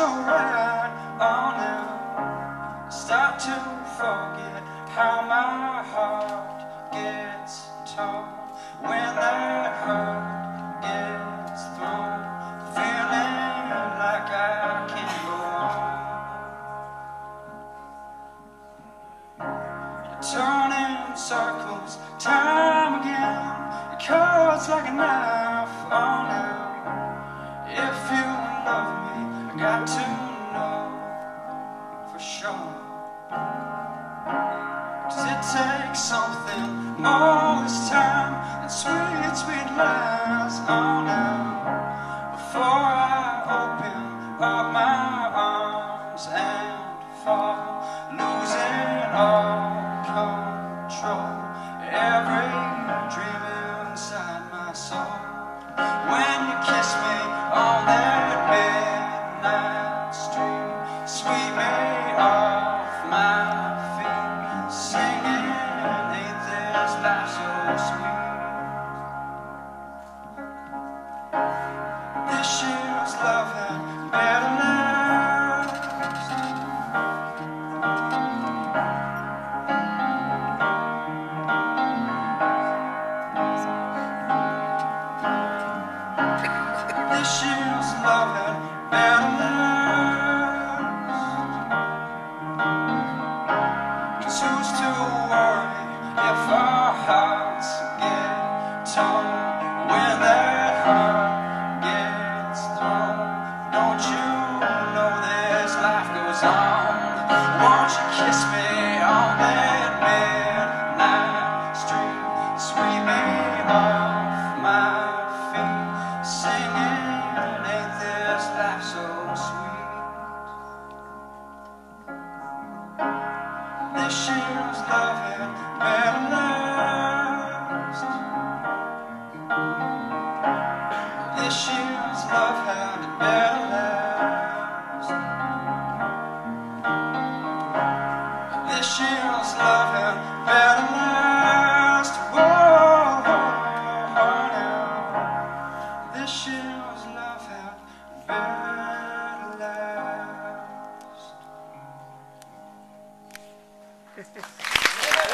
alright. Oh, now I start to forget how my heart gets torn when that hurt gets thrown, feeling like I can't go on. Turning circles time again, it cuts like a knife. Oh, now if you love me, I got to know for sure. 'Cause it takes something all this time and sweet, sweet lies. Oh, now before I open up my arms and fall, losing all control, every dream inside my soul. When you kiss me on that midnight street, sweep me off my feet, singing, ain't this life so sweet? This year's love had better last. This year's love had better last. 'Cause who's to worry if our hearts get torn when that heart gets thrown? Don't you know this life goes on? Won't you kiss me on that midnight street, sweep me off my feet, singing, ain't this life so sweet? This year's love had better last. This year's love had better last. This year's love had better last. Whoa, now. This year's love had better last.